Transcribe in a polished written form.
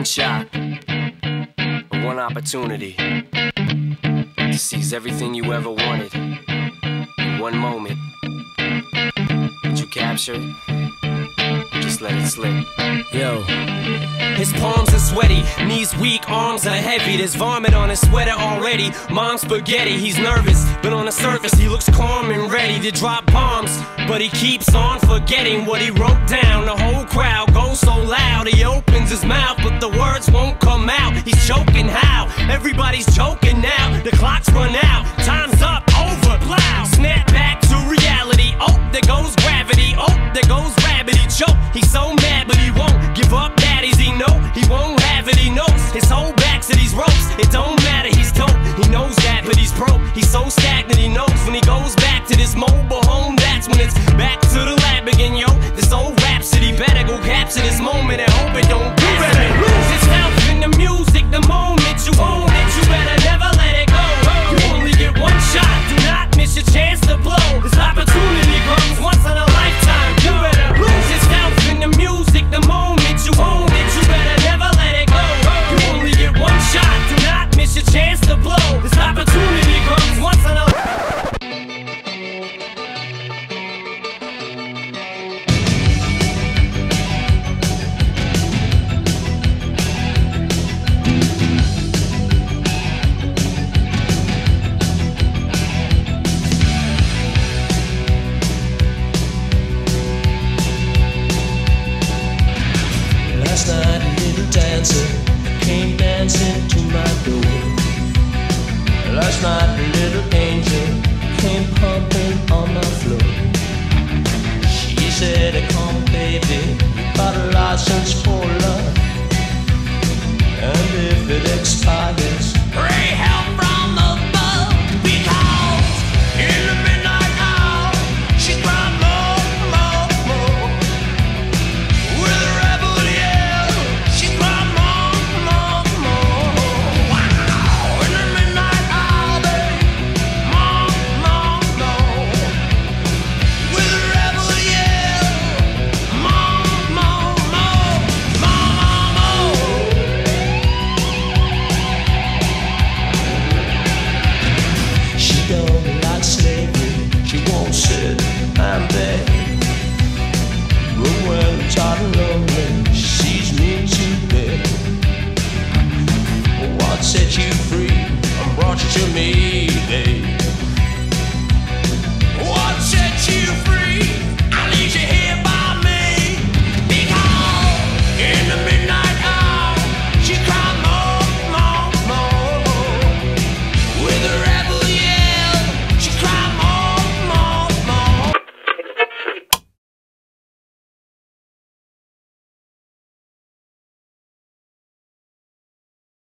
shot, one opportunity to seize everything you ever wanted in one moment. Did you capture it? Just let it slip. Yo. His palms are sweaty, knees weak, arms are heavy. There's vomit on his sweater already. Mom's spaghetti, he's nervous, but on the surface he looks calm and ready to drop bombs. But he keeps on forgetting what he wrote down. The whole crowd goes so loud, he opens his mouth, but the words won't come out. He's choking how? Everybody's choking now. The clock's run out, time's up, over, plow. Snap back to reality, oh, there goes gravity. Oh, there goes rabbit, he choke. He's so mad, but he won't give up. Daddies, he know he won't have it, he knows his whole back to these ropes. It don't matter, he's dope, he knows that, but he's broke. He's so stagnant, he knows when he goes back to this mobile home, that's when it's back to the lab again, yo. This old rhapsody better go capture this moment and hope it don't do better. Lose itself in the music, the moment you own it, you better never let it go. You only get one shot, do not miss your chance to blow. This opportunity comes once in a lifetime, you better lose yourself in the music, the moment you own it, you better never let it go. You only get one shot, do not miss your chance to blow. This opportunity comes once in a Last night a little dancer came dancing to my door. Last night a little angel came pumping on my floor. She said, come baby, you got a license for love, and if it expires